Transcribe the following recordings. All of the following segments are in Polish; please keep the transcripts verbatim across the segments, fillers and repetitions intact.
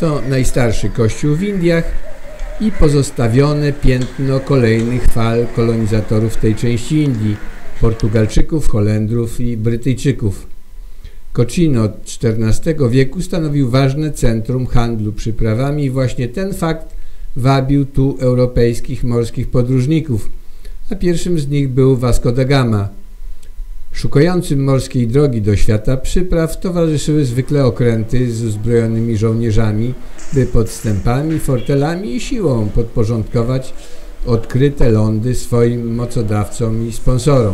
To najstarszy kościół w Indiach i pozostawione piętno kolejnych fal kolonizatorów tej części Indii, Portugalczyków, Holendrów i Brytyjczyków. Cochin od czternastego wieku stanowił ważne centrum handlu przyprawami i właśnie ten fakt wabił tu europejskich morskich podróżników, a pierwszym z nich był Vasco da Gama. Szukającym morskiej drogi do świata przypraw towarzyszyły zwykle okręty z uzbrojonymi żołnierzami, by podstępami, fortelami i siłą podporządkować odkryte lądy swoim mocodawcom i sponsorom.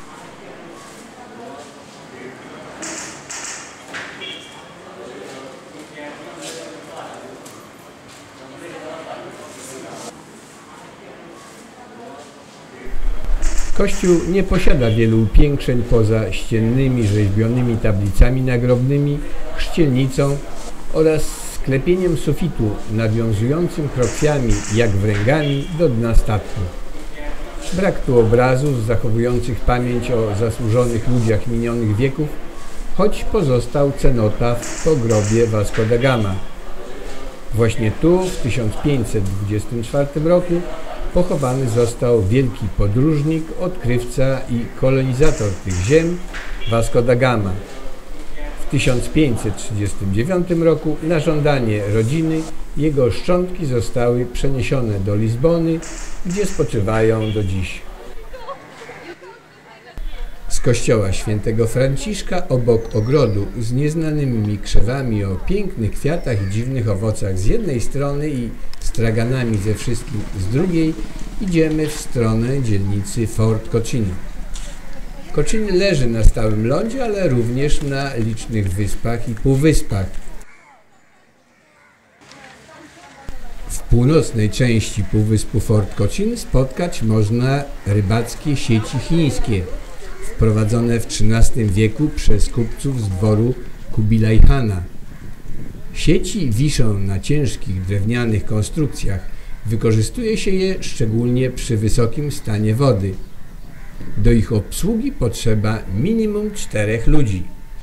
Kościół nie posiada wielu upiększeń poza ściennymi, rzeźbionymi tablicami nagrobnymi, chrzcielnicą oraz sklepieniem sufitu nawiązującym krokwiami jak wręgami do dna statku. Brak tu obrazów zachowujących pamięć o zasłużonych ludziach minionych wieków, choć pozostał cenotaf po grobie Vasco da Gama. Właśnie tu w tysiąc pięćset dwudziestym czwartym roku pochowany został wielki podróżnik, odkrywca i kolonizator tych ziem Vasco da Gama. W tysiąc pięćset trzydziestym dziewiątym roku na żądanie rodziny jego szczątki zostały przeniesione do Lizbony, gdzie spoczywają do dziś. Z kościoła świętego Franciszka obok ogrodu z nieznanymi krzewami o pięknych kwiatach i dziwnych owocach z jednej strony i straganami ze wszystkim z drugiej idziemy w stronę dzielnicy Fort Cochin. Cochin leży na stałym lądzie, ale również na licznych wyspach i półwyspach. W północnej części półwyspu Fort Cochin spotkać można rybackie sieci chińskie, wprowadzone w trzynastym wieku przez kupców z dworu Kubilaj Khana. Sieci wiszą na ciężkich drewnianych konstrukcjach. Wykorzystuje się je szczególnie przy wysokim stanie wody. Do ich obsługi potrzeba minimum czterech ludzi.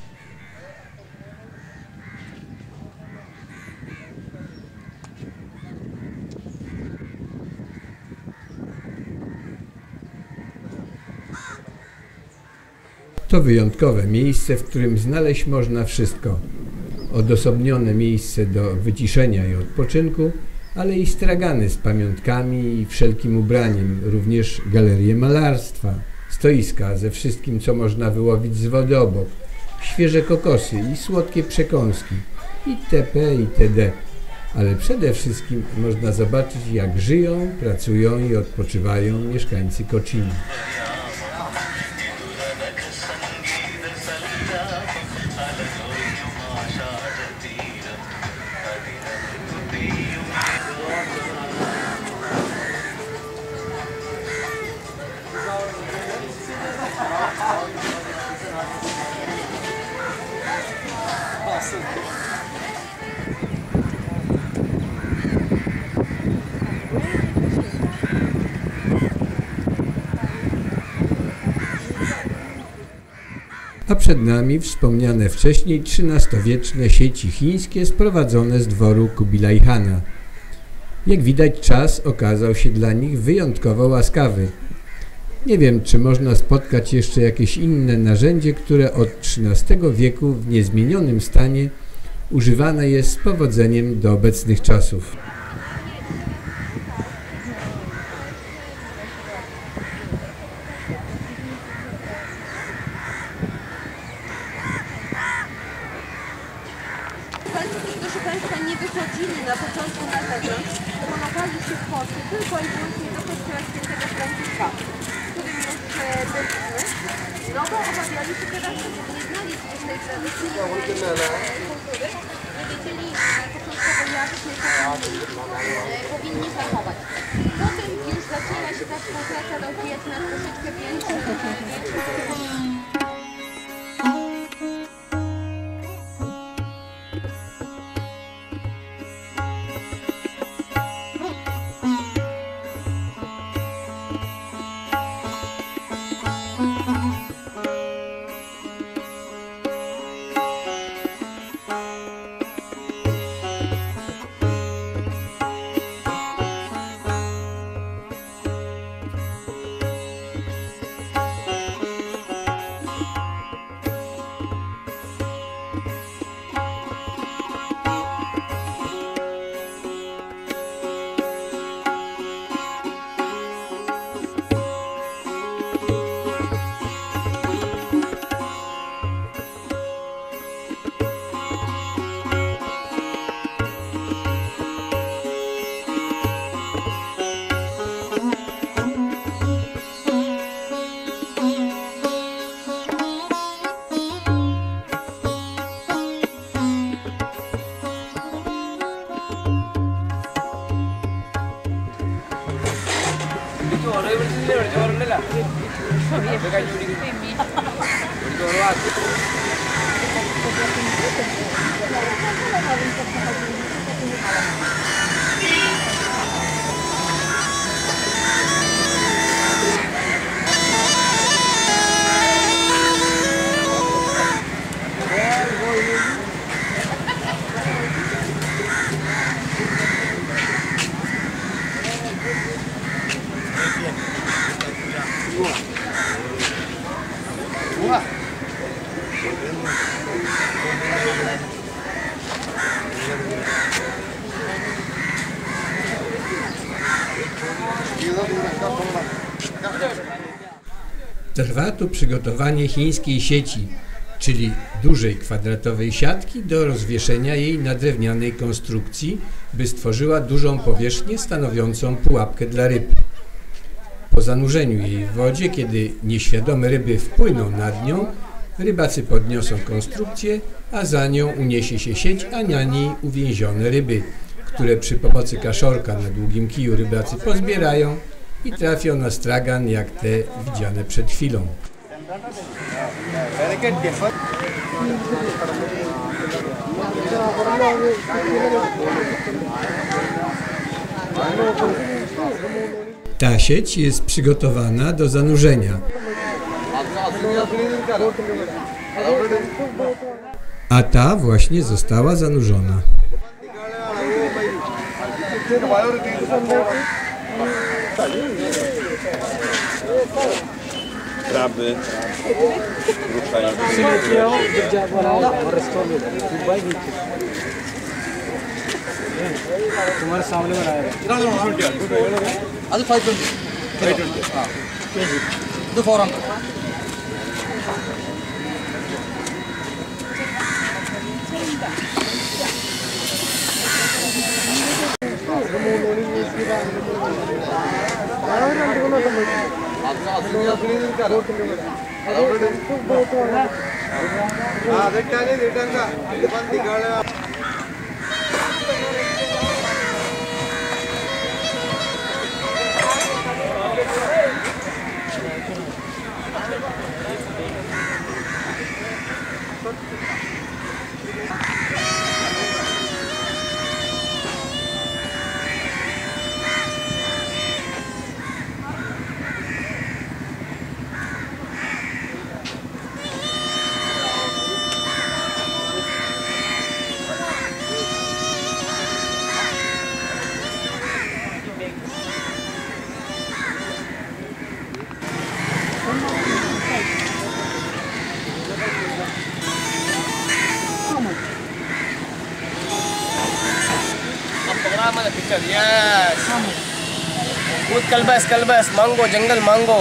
To wyjątkowe miejsce, w którym znaleźć można wszystko. Odosobnione miejsce do wyciszenia i odpoczynku, ale i stragany z pamiątkami i wszelkim ubraniem, również galerie malarstwa, stoiska ze wszystkim, co można wyłowić z wody obok, świeże kokosy i słodkie przekąski, itp. itd. Ale przede wszystkim można zobaczyć, jak żyją, pracują i odpoczywają mieszkańcy Cochinu. A przed nami wspomniane wcześniej trzynastowieczne sieci chińskie sprowadzone z dworu Kubilaj Khana. Jak widać, czas okazał się dla nich wyjątkowo łaskawy. Nie wiem, czy można spotkać jeszcze jakieś inne narzędzie, które od trzynastego wieku w niezmienionym stanie używane jest z powodzeniem do obecnych czasów. Proszę Państwa, nie wychodzili na początku na zewnątrz, pomagali się w porcie tylko i wyłącznie do kościoła świętego Franciszka, w którym już byliśmy, no bo obawiali się teraz, że nie znali tej tradycji kultury, nie wiedzieli początkowo, jak się powinni zachować. Potem już zaczęła się ta współpraca rozwijać na troszeczkę większym poziomie. Trwa tu przygotowanie chińskiej sieci, czyli dużej kwadratowej siatki do rozwieszenia jej na drewnianej konstrukcji, by stworzyła dużą powierzchnię stanowiącą pułapkę dla ryb. Po zanurzeniu jej w wodzie, kiedy nieświadome ryby wpłyną nad nią, rybacy podniosą konstrukcję, a za nią uniesie się sieć, a na niej uwięzione ryby, które przy pomocy kaszorka na długim kiju rybacy pozbierają i trafią na stragan jak te widziane przed chwilą. Ta sieć jest przygotowana do zanurzenia, a ta właśnie została zanurzona. Kraby ruszają. तुम्हारे सामने बनाया ಅದು five twenty five twenty ಹಾಂ ಇದು four hundred ಅದಕ್ಕೆ return ಬಂದಿಗಳ picture yes दूध कलबस कलबस मांगो जंगल मांगो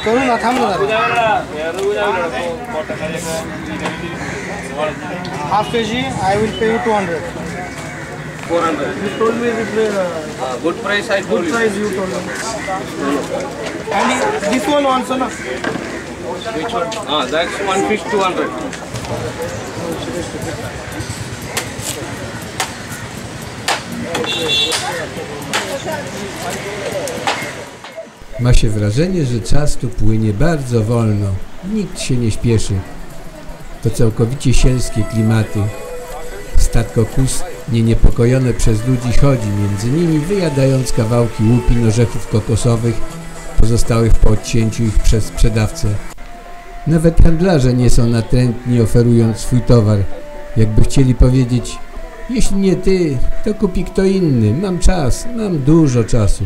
Half kg, I will pay you two hundred. four hundred. You told me this uh, Uh, good price I told good you. price you told me. And he- this one also, na? Which one? Ah, that's one fish two hundred. Ma się wrażenie, że czas tu płynie bardzo wolno. Nikt się nie śpieszy. To całkowicie sielskie klimaty. Statko kus, nieniepokojone przez ludzi, chodzi między nimi, wyjadając kawałki łupin, orzechów kokosowych, pozostałych po odcięciu ich przez sprzedawcę. Nawet handlarze nie są natrętni, oferując swój towar, jakby chcieli powiedzieć: jeśli nie ty, to kupi kto inny, mam czas, mam dużo czasu.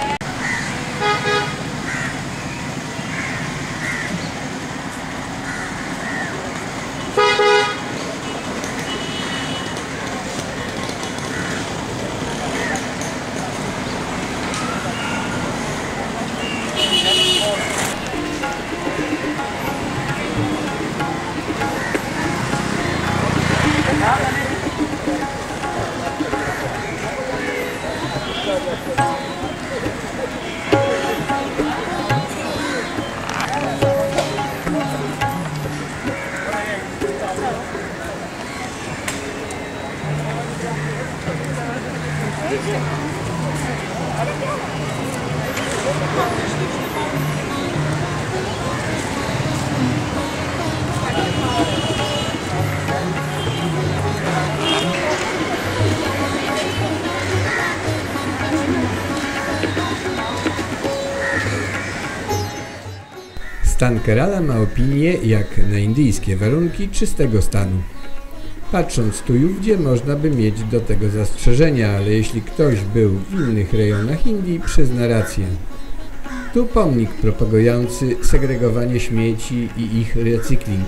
Stan Kerala ma opinię, jak na indyjskie warunki, czystego stanu. Patrząc tu i ówdzie, można by mieć do tego zastrzeżenia, ale jeśli ktoś był w innych rejonach Indii, przyzna rację. Tu pomnik propagujący segregowanie śmieci i ich recykling.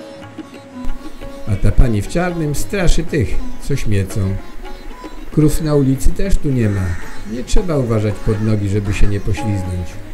A ta pani w czarnym straszy tych, co śmiecą. Krów na ulicy też tu nie ma. Nie trzeba uważać pod nogi, żeby się nie pośliznąć.